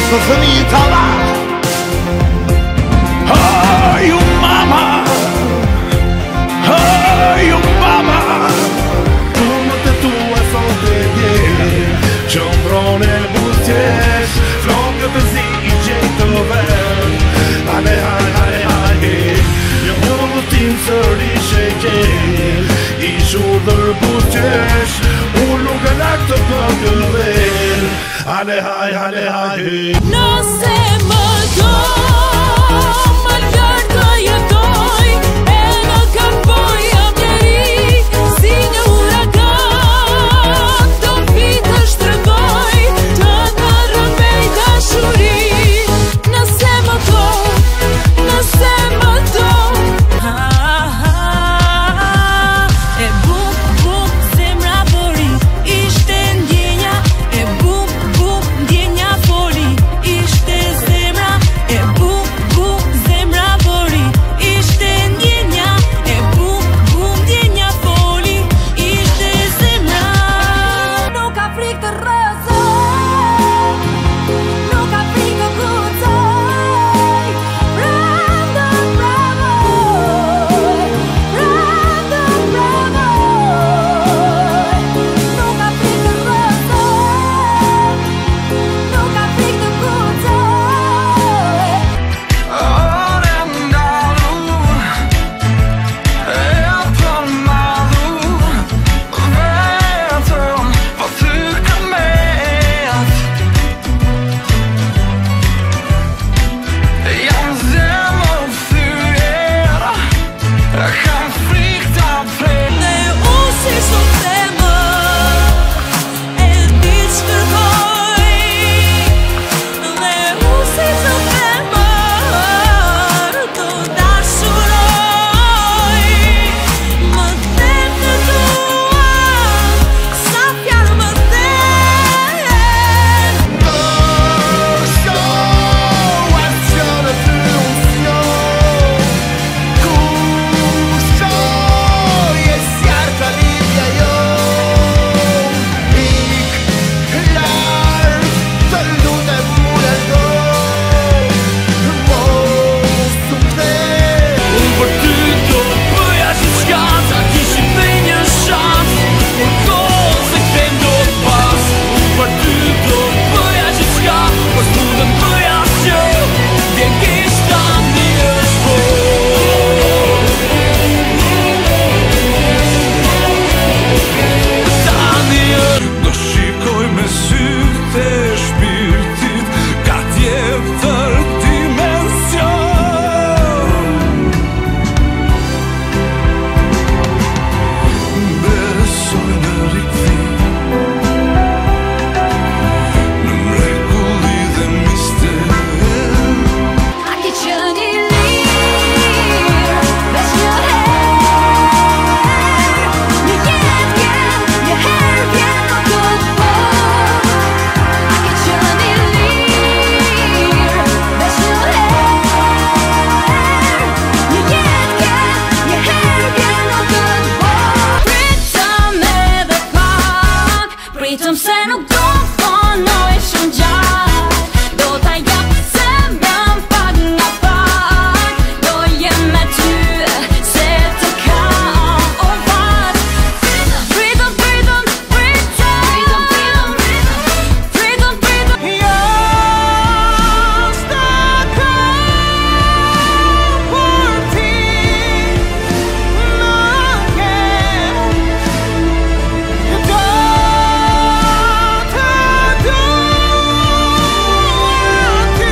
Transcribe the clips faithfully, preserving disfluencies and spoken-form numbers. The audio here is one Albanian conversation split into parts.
för förnitala. Oh, you mama, oh, you mama. Como te tu a son de piel, ciąbrone buties, flogge besi i gentleman. Ale, ale, ale, ale, jag har gått in för i tjejer, i kjolar buties, och låga lagt upp på gulvet. Ale, ale, ale, ale. No se mă Malgar că e doi Ena că voi am ieri Sinja uragan Do vitë shtrëgoj Të në rëmbej dashuri Nëse më do Nëse më do E buk, buk, zemra vori Ishte ndjenja E buk, buk, ndjenja foli Ishte zemra E buk, buk, zemra vori Ishte ndjenja E buk, buk, ndjenja foli Ishte zemra Nuk ka frikë të rrezoj Nuk ka frikë të kucoj Bravo, bravo Bravo, bravo Nuk ka frikë të rrezoj Nuk ka frikë të kucoj Ne usi sot zemër E ditë shkërkoj Ne usi sot zemër Do dashuroj Më tem të tua Sa fjalë më tem Unë për ty do bëja gjithçka Ta kishim dhe një shans Por kohë se kthem do t'pas Unë për ty do bëja gjithçka Por s'mundem bëja asgjë Vjen keq tani është vonë Tani është Do shikoj me sytë e shpirtit Ka tjetër dimension Besoj në rikthim Në mrekulli dhe mister A ke qenë i lirë Veç një herë Një jetë vjen, një herë vjen më këtë po A ke qenë i lirë Veç një herë Një jetë vjen, një herë vjen më këtë po Pritëm edhe pak Pritëm se nuk do fonoj shumë gjatë Do ta jap zemrën pak nga pak Do jem me ty se të kam O vat Pritëm, pritëm, pritëm Pritëm, pritëm Jam stakam për ti Në kem Do të dua ty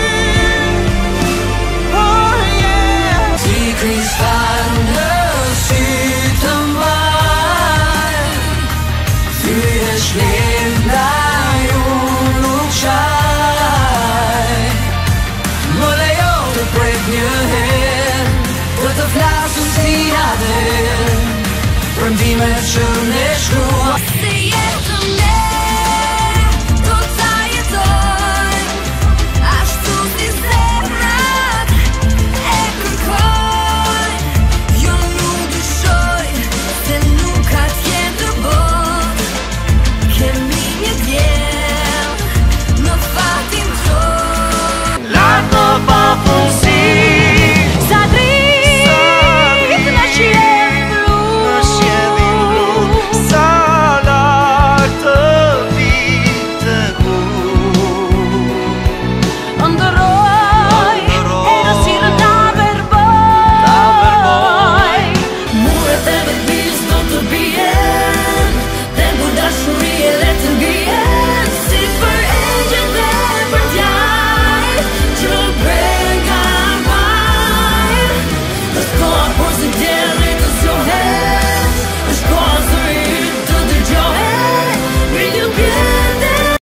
Oh yeah Si kristal në sytë mbaj Ty e shlim ndaj unë nuk qaj Më lejo të prek një herë Për të flasur si natë Premtimet që